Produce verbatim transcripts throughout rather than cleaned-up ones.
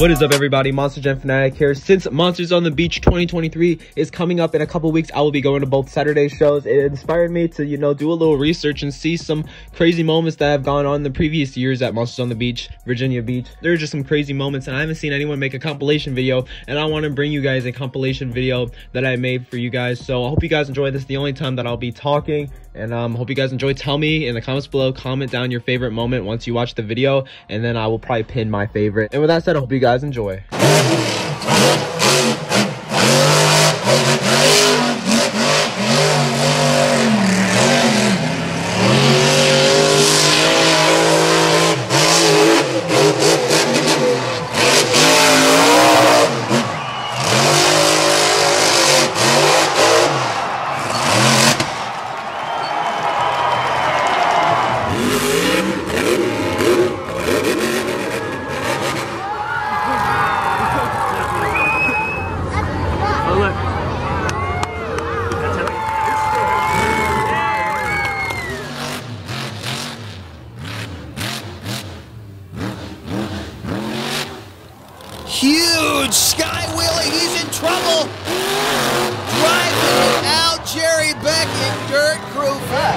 What is up, everybody? Monster Jam Fanatic here. Since Monsters on the Beach twenty twenty-three is coming up in a couple weeks, I will be going to both Saturday shows. It inspired me to, you know, do a little research and see some crazy moments that have gone on in the previous years at Monsters on the Beach, Virginia Beach. There are just some crazy moments, and I haven't seen anyone make a compilation video, and I want to bring you guys a compilation video that I made for you guys. So I hope you guys enjoy this. The only time that I'll be talking, and um, hope you guys enjoy. Tell me in the comments below, comment down your favorite moment once you watch the video, and then I will probably pin my favorite. And with that said, I hope you guys enjoy. Huge Sky Wheelie, he's in trouble. Driving out Jerry Beck in Dirt Crew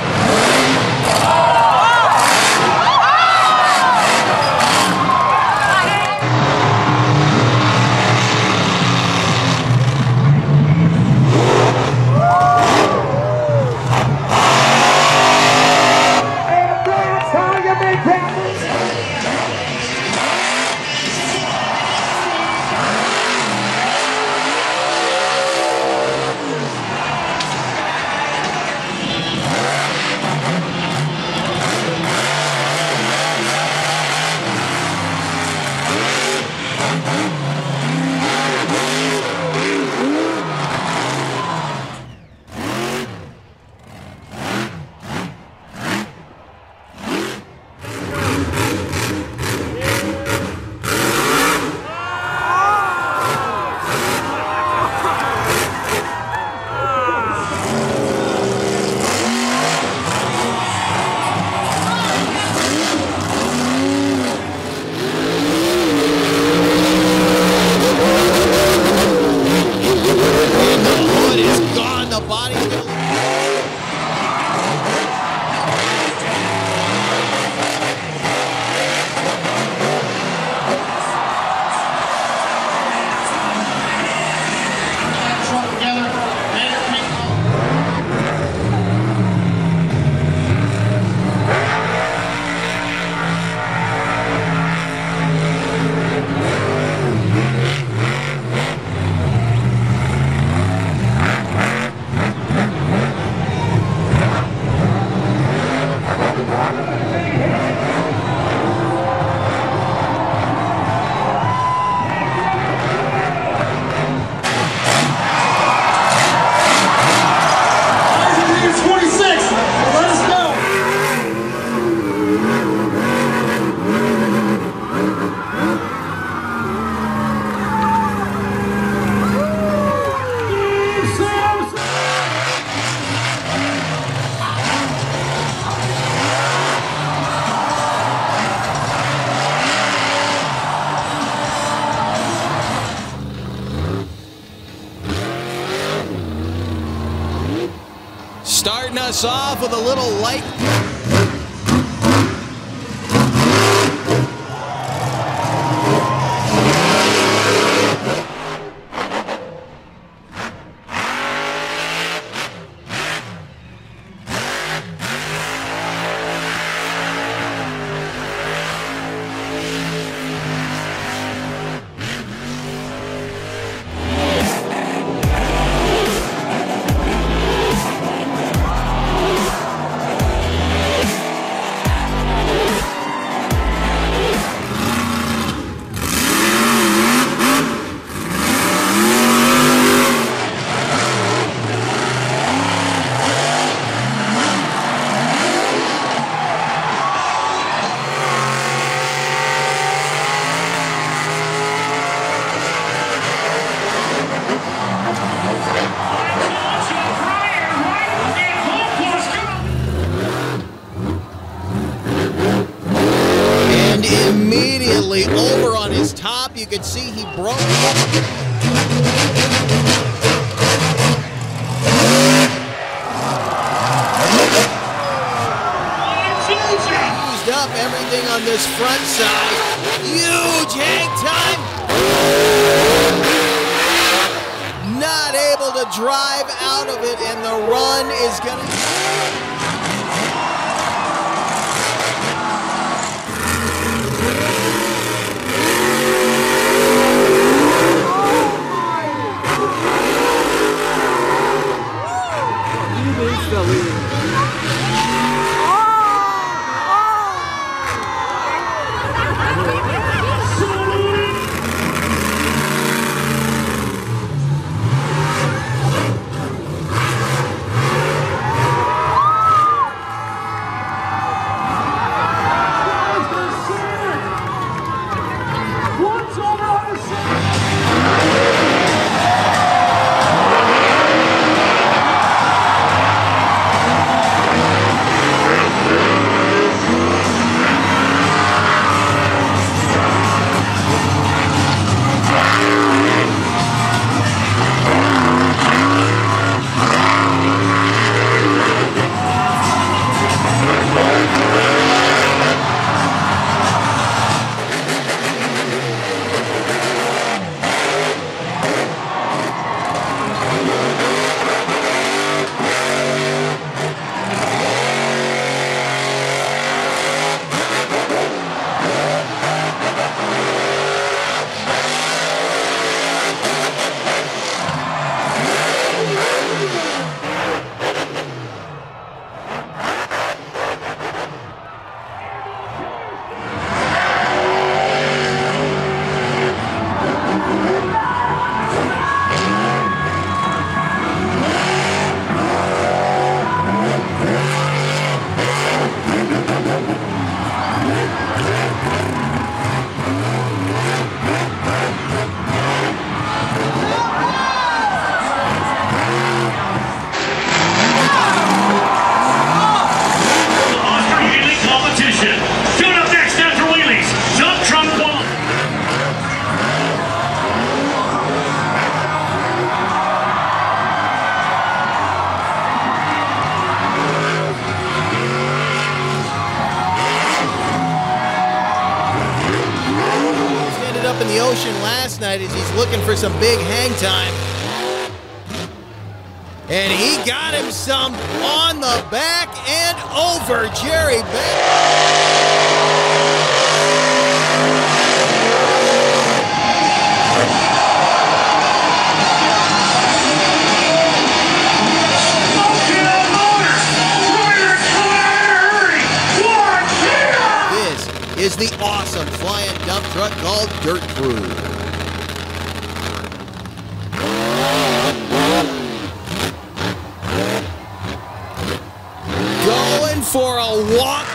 starting us off with a little light. top. You could see he broke. Used up everything on this front side. Huge hang time. Not able to drive out of it, and the run is going to... In the ocean last night as he's looking for some big hang time. And he got him some on the back and over Jerry This is the awesome flying dump truck called Dirt Crew. Going for a walk.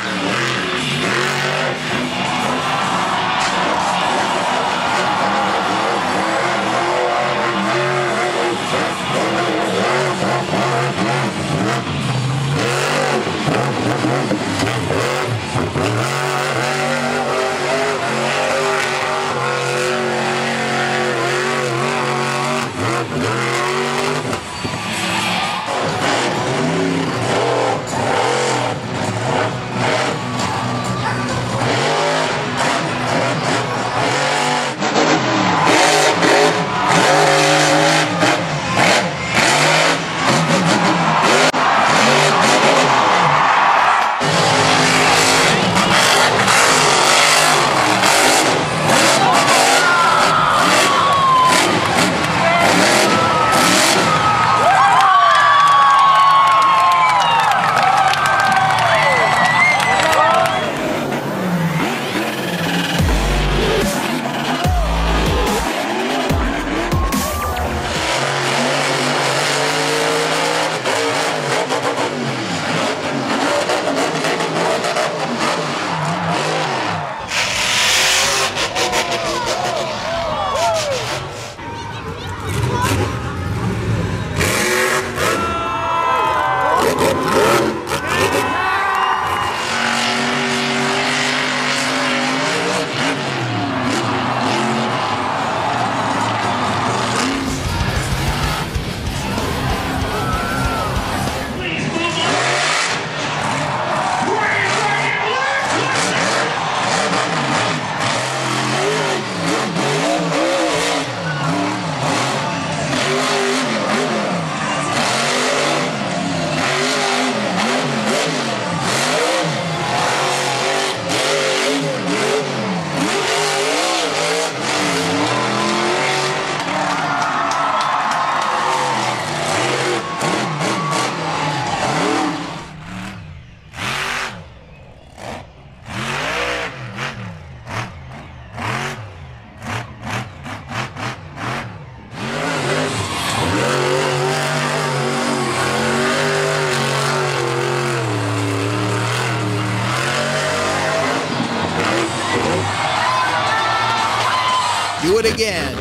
Do it again.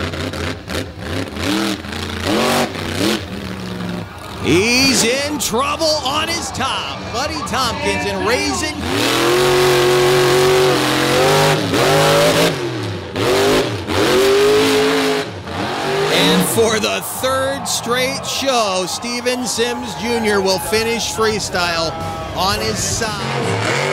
He's in trouble on his top. Buddy Tompkins and raising. And for the third straight show, Steven Sims Junior will finish freestyle on his side.